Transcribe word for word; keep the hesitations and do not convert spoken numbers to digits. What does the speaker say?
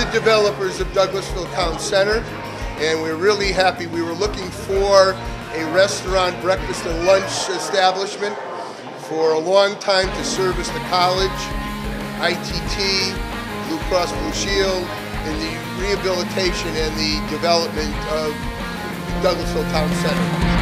the developers of Douglasville Town Center, and we're really happy. We were looking for a restaurant, breakfast and lunch establishment for a long time to service the college, I T T, Blue Cross Blue Shield, in the rehabilitation and the development of Douglasville Town Center.